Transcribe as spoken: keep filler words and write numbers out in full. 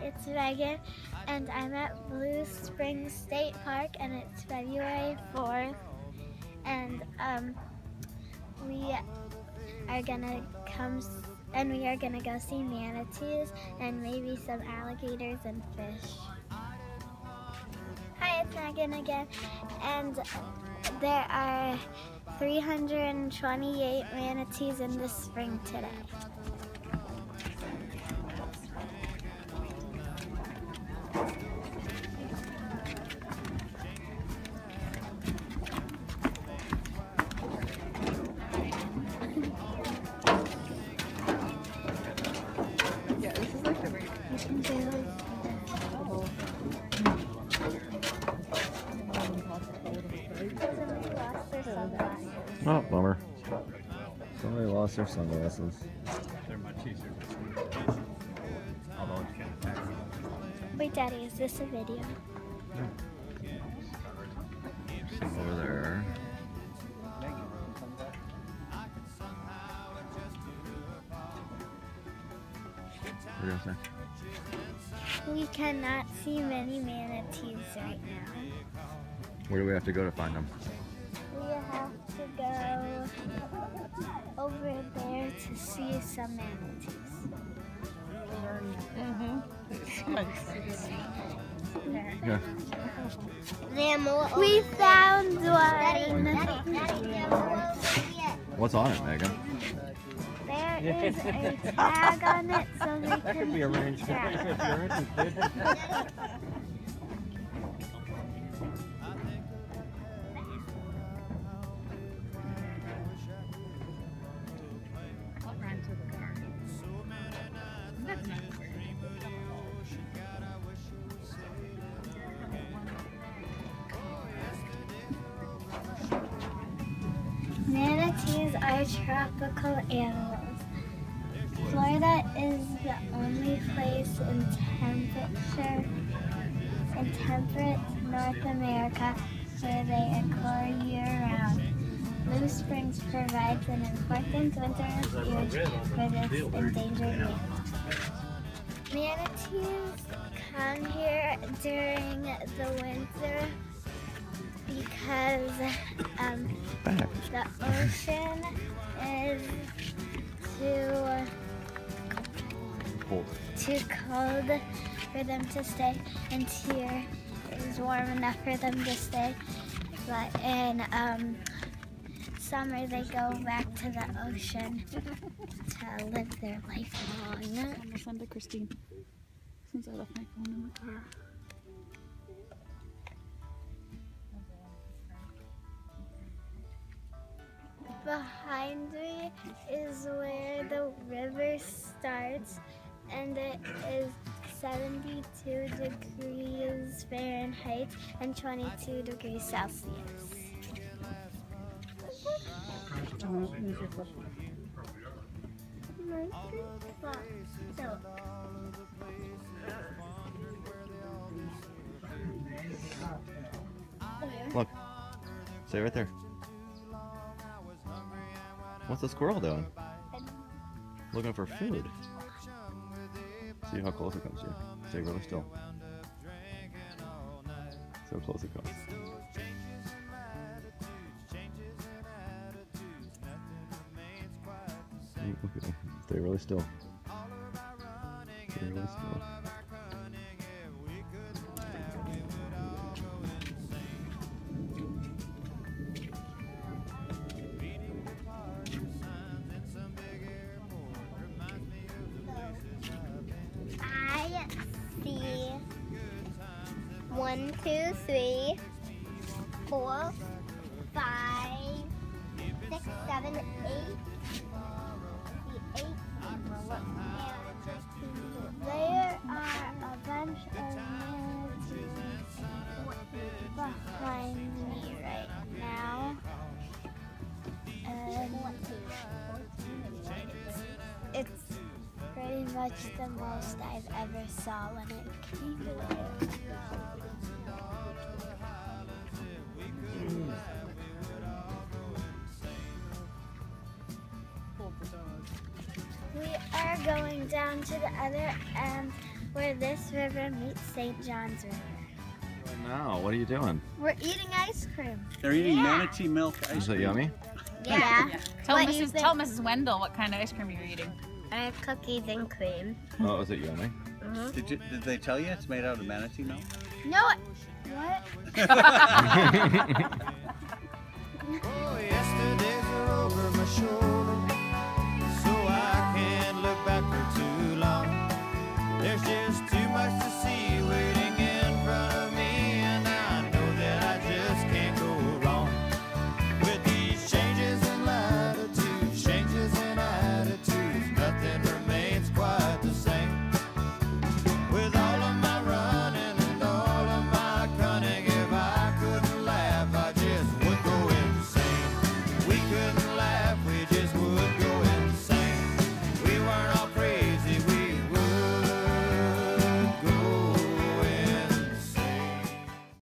it's Megan, and I'm at Blue Springs State Park, and it's February fourth, and um, we are gonna come, and we are gonna go see manatees and maybe some alligators and fish. Hi, it's Megan again, and there are three hundred twenty-eight manatees in the spring today. Oh, bummer. Somebody lost their sunglasses. They're much easier to see. Although you can't attack them. Wait, Daddy, is this a video? Over there. What are you gonna say? We cannot see many manatees right now. Where do we have to go to find them? We have to go over there to see some manatees. Mm-hmm. Yeah. We found one. What's on it, Megan? There is a tag on it so we That can could be arranged if track. you're interested. I'll run to the car. That's not fair. Manatees are tropical animals. Florida is the only place in temperature in temperate North America where they occur year-round. Blue Springs provides an important winter refuge for this endangered animal. Manatees come here during the winter because um, Back. the ocean is too Cold. too cold for them to stay, and here is warm enough for them to stay. But in um, summer, they go back to the ocean to live their life long. I'm gonna send to Christine since I left my phone in the car. Behind me is where the river starts, and it is seventy-two degrees Fahrenheit and twenty-two degrees Celsius. Look. Stay right there. What's the squirrel doing? Looking for food. See how close it comes to you. Stay really still. So close it comes. Okay. Stay really still. Stay really still. I see one, two, three, four, five, six, seven, eight. The eight. There are a bunch of manatees behind me right now. And it's pretty much the most I've ever saw when it came here. We are going down to the other end where this river meets Saint John's River. Now, what are you doing? We're eating ice cream. They're eating Yeah. manatee milk ice Is it cream. yummy? Yeah. Tell What do you Missus think? Tell Missus Wendell what kind of ice cream you're eating. I have cookies and cream. Oh, is it yummy? Did, you, did they tell you it's made out of manatee milk? No. What? Oh, yesterday's are over my shoulder.